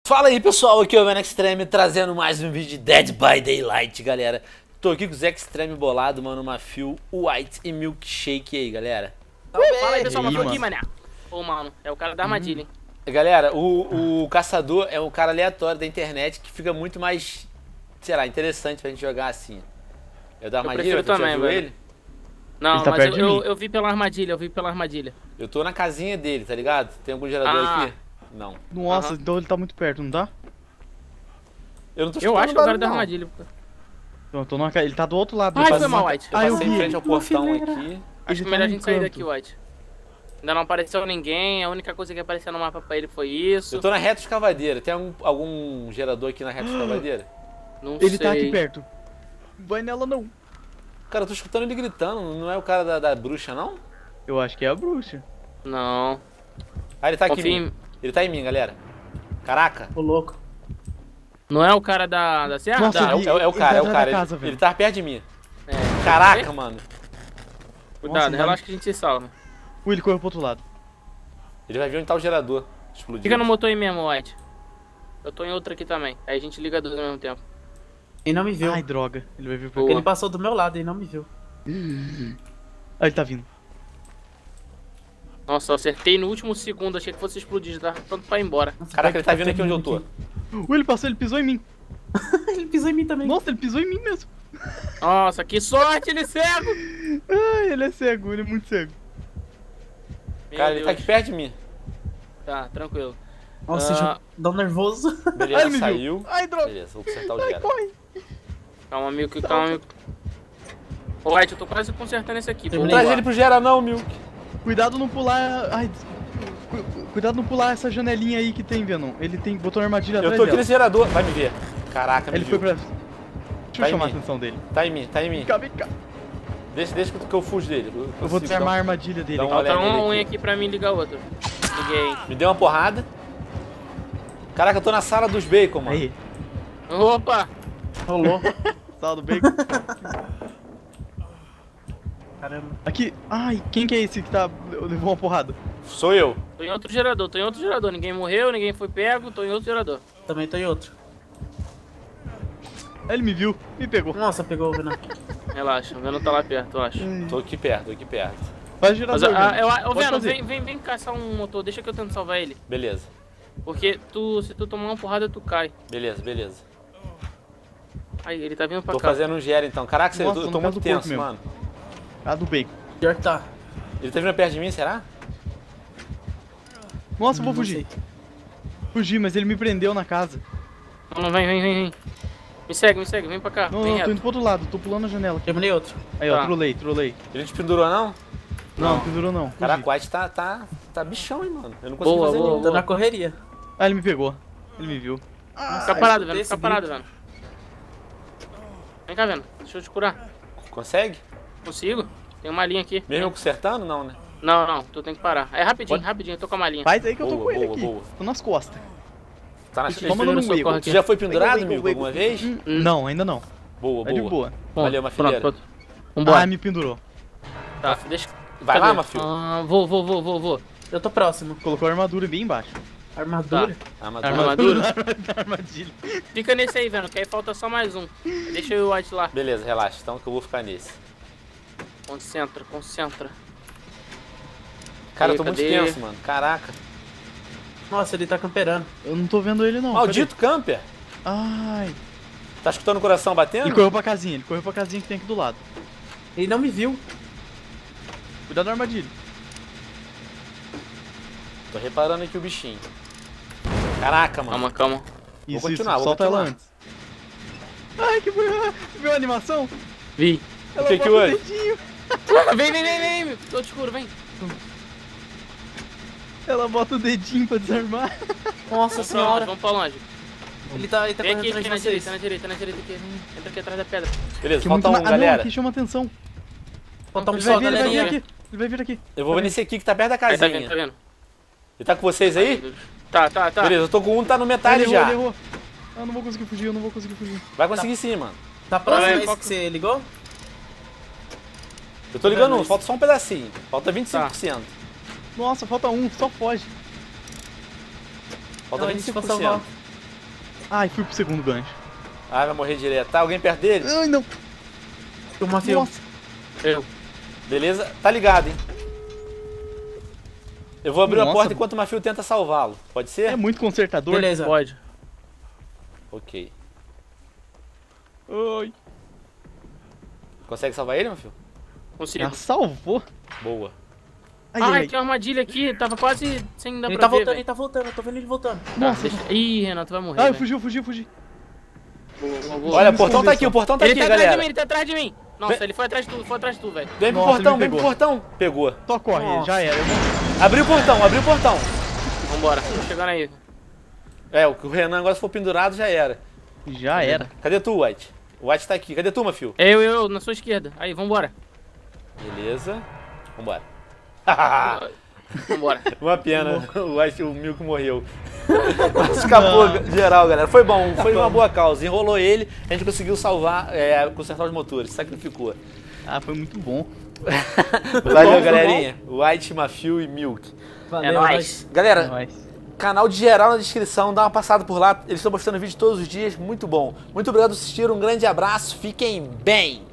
Fala aí pessoal, aqui é o Extreme trazendo mais um vídeo de Dead by Daylight, galera. Tô aqui com o Zé Extreme bolado, mano, uma Phil White e Milkshake aí, galera. Fala aí pessoal, mas tô aqui, mané. Ô mano, é o cara da armadilha, hein. Galera, o caçador é um cara aleatório da internet que fica muito mais, sei lá, interessante pra gente jogar assim. É o da armadilha, prefiro também, viu velho. ele? Não, Ele tá mas perto de mim. eu vi pela armadilha, Eu tô na casinha dele, tá ligado? Tem algum gerador aqui? Não. Nossa, Aham. então ele tá muito perto, não tá? Eu não tô Eu escutando acho que é o cara barulho, da não. armadilha. Então, eu tô numa... Ele tá do outro lado. Ai, eu foi faço mal, uma- White. Eu Ah, eu passei em vi. frente ao portão aqui. Acho que tá melhor a num gente sair canto. daqui, White. Ainda não apareceu ninguém, a única coisa que apareceu no mapa pra ele foi isso. Eu tô na reta escavadeira. Tem algum gerador aqui na reta escavadeira? Não Ele sei. tá aqui perto. Vai nela não. Cara, eu tô escutando ele gritando. Não é o cara da bruxa, não? Eu acho que é a bruxa. Não. Ah, ele tá aqui Confia em em- mim. Ele tá em mim, galera. Caraca. Ô louco. Não é o cara da serra? Nossa, Não, ele- é o ele cara, tá é o atrás cara. da casa, Ele velho. tá perto de mim. É. Caraca, mano. Cuidado, Nossa, relaxa que a gente se salva. Ele correu pro outro lado. Ele vai ver onde tá o gerador. Explodiu. Fica no motor aí mesmo, White. Eu tô em outra aqui também. Aí a gente liga duas ao mesmo tempo. E não me viu. Ai, droga. Ele vai vir pra Boa. Porque ele passou do meu lado e não me viu. Ah, ele tá vindo. Nossa, eu acertei no último segundo, achei que fosse explodir, já tava pronto pra ir embora. Nossa, Caraca, ele tá vai vindo aqui onde eu tô. Ele passou, ele pisou em mim. Ele pisou em mim também. Nossa, ele pisou em mim mesmo. Nossa, que sorte, ele é cego! Ai, ele é cego, ele é muito cego. Meu Cara, ele tá Deus. aqui perto de mim. Tá, tranquilo. Nossa, Ah. dá um nervoso. Ai, Beleza, ele me saiu. viu. Ai, droga. Beleza, vou consertar o Ai, gera. corre. Calma, Milk, calma, Milk. Ô, White, eu tô quase consertando esse aqui. Não Pô. traz ele pro gera não, Milk. Cuidado não pular... Ai, cuidado não pular essa janelinha aí que tem, Venom. Ele tem... botou uma armadilha Eu atrás tô aqui dela. nesse gerador. Vai me ver. Caraca, me Ele viu. foi pra... Deixa Tá eu em chamar a mim. atenção dele. Tá em mim, tá em mim. Vem cá. Deixa que eu fujo dele. Eu vou consigo, desarmar a então. armadilha dele. Dá uma Falta olhada uma nele unha aqui. aqui pra mim ligar outra. Liguei. Me deu uma porrada. Caraca, eu tô na sala dos bacon, mano. Aí, Opa! Rolou. sala do bacon. Caramba. Aqui. Ai, quem que é esse que tá... levou uma porrada? Sou eu. Tô em outro gerador, Ninguém morreu, ninguém foi pego, tô em outro gerador. Também tô em outro. Ele me viu, me pegou. Nossa, pegou o Venom. Relaxa, o Venom tá lá perto, eu acho. Tô aqui perto, tô aqui perto. Faz o Mas, gerador, ô Pode Venom, fazer. vem caçar um motor, deixa que eu tento salvar ele. Beleza, Porque se tu tomar uma porrada, tu cai. beleza. Aí, ele tá vindo pra Tô cá. fazendo um gera então. Caraca, Nossa, eu no tô caso muito do porco tenso, mesmo. mano. A do bacon. Pior que tá. Ele tá vindo perto de mim, será? Nossa, eu vou Não fugir. sei. Fugir, mas ele me prendeu na casa. Não, vem. Me segue, vem pra cá. Não, vem não, tô reto. indo pro outro lado, tô pulando a janela. Terminei outro. Aí, ó, Tá. trolei. Ele te pendurou, não? Não, pendurou não. Fugi. Caraca, o White tá bichão, hein, mano. Eu não consigo Boa, fazer boa, nenhum. Tô na correria. Ah, ele me pegou. Ele me viu. Fica parado, Venom, desse fica parado, Venom. Vem cá, Venom, deixa eu te curar. Consegue? Consigo? Tem uma linha aqui. Mesmo eu consertando, não, né? Não, tu tem que parar. É rapidinho, eu tô com uma linha. Faz aí que eu tô Boa, com ele boa, aqui. boa. Tô nas costas. Tá na Toma no Socorro Wiggle. aqui. Você já foi pendurado, Wiggle, Milko, alguma vez? Não, ainda não. Boa, É de boa. boa. Valeu, Mafilheira. Pronto. Vambora. Ah, me pendurou. Tá, deixa. Vai Cadê? lá, Mafio. Vou. Eu tô próximo. Colocou a armadura bem embaixo. Armadura. Armadura. Armadura? Da armadilha. Fica nesse aí, Venom, que aí falta só mais um. Deixa eu e o White lá. Beleza, relaxa. Então que eu vou ficar nesse. Concentra. Cara, eu Aí, tô muito cadê? tenso, mano. Caraca. Nossa, ele tá camperando. Eu não tô vendo ele não. Maldito camper. Cadê? Ai. Tá escutando o coração batendo? Ele correu pra casinha que tem aqui do lado. Ele não me viu. Cuidado da armadilha. Tô reparando aqui o bichinho. Caraca, mano. Calma. Isso, continuar, vou solta ela continuar. antes. Ai, que bonito. Viu a animação? Vi. Ela que bota houve? o dedinho. Vem, tô te escuro, vem. Ela bota o dedinho pra desarmar. Nossa senhora. Vamos pra longe. Ele tá Vem correndo aqui atrás de na vocês. direita aqui. Entra aqui atrás da pedra. Beleza, Que falta muito um, Ah, galera. não, aqui chama atenção. Falta um Ele só, vai vir, ele vai vir galerinha. aqui. Ele vai vir aqui. Eu vou ver nesse aqui que tá perto da Aí, tá casinha. vendo? Ele tá com vocês aí? Tá. Beleza, eu tô com um, tá no metade Ele já. errou. Ah, eu não vou conseguir fugir, Vai conseguir sim, mano. Tá próximo Vai, esse foca. que você ligou? Eu tô ligando um, Isso. falta só um pedacinho. Falta 25%. Nossa, falta um, só foge. Falta Não, a gente vai 25%. salvar. Ai, fui pro segundo gancho. Ah, vai morrer direto. Tá alguém perto dele? Ai, não. O Mafio. Nossa. Eu. Beleza? Tá ligado, hein? Eu vou abrir a Nossa. porta enquanto o Mafio tenta salvá-lo. Pode ser? É muito consertador. Beleza. Pode. Ok. Ai. Consegue salvar ele, Mafio? Consigo. Ah, salvou. Boa. Ai, Ai, ai, ai. tem uma armadilha aqui. Tava quase sem dar Ele pra tá ver, voltando, velho. ele tá voltando, eu tô vendo ele voltando. Nossa. Deixa... Ih, Renan, tu vai morrer. Ai, velho. fugiu. Olha, o me portão esconder tá aqui, só. o portão tá Ele aqui, tá atrás de galera. mim, ele tá atrás de mim. Nossa, Vem- ele foi atrás de tu, velho. Vem pro Nossa, portão, ele vem me pro pegou. portão. Pegou. Só corre, Nossa. já era. Eu vou... Abriu o portão, abriu o portão. Vambora, tô chegando aí. É, o Renan agora se for pendurado já era. Já era. Cadê tu, White? O White tá aqui. Cadê tu, Mafio? Eu, na sua esquerda. Aí, vambora. Beleza. Vambora. Vambora. Uma pena, o White, o Milk morreu. Mas escapou geral, galera. Foi bom, foi uma boa causa. Enrolou ele, a gente conseguiu salvar, consertar os motores, sacrificou. Ah, foi muito bom. Valeu, galerinha. White, Mafio e Milk. É nóis. Galera, Mas... canal de geral na descrição, dá uma passada por lá. Eles estão postando vídeo todos os dias, muito bom. Muito obrigado por assistir, um grande abraço, fiquem bem.